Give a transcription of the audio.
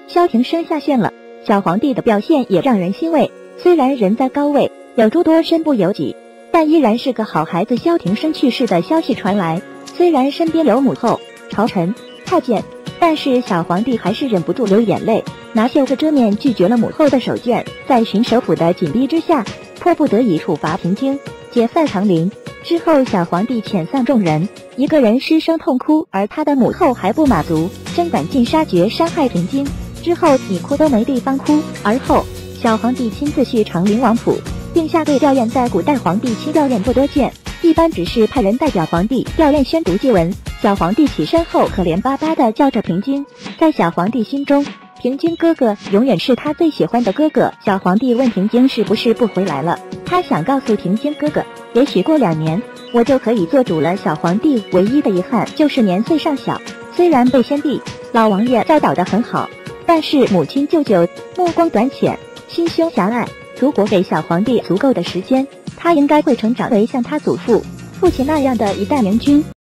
萧庭生下线了。小皇帝的表现也让人欣慰，虽然人在高位，有诸多身不由己，但依然是个好孩子。萧庭生去世的消息传来，虽然身边有母后、朝臣、太监，但是小皇帝还是忍不住流眼泪，拿袖子遮面，拒绝了母后的手绢。在巡守府的紧逼之下，迫不得已处罚平京，解散唐陵。之后小皇帝遣散众人，一个人失声痛哭，而他的母后还不满足，真赶尽杀绝，伤害平京。之后你哭都没地方哭。而后小皇帝亲自去长陵王府，并下对吊唁。在古代皇帝亲吊唁不多见，一般只是派人代表皇帝吊唁宣读祭文。小皇帝起身后可怜巴巴地叫着平京，在小皇帝心中，平京哥哥永远是他最喜欢的哥哥。小皇帝问平京是不是不回来了，他想告诉平京哥哥，也许过2年我就可以做主了。小皇帝唯一的遗憾就是年岁尚小，虽然被先帝老王爷教导得很好，但是母亲舅舅目光短浅，心胸狭隘。如果给小皇帝足够的时间，他应该会成长为像他祖父、父亲那样的一代明君。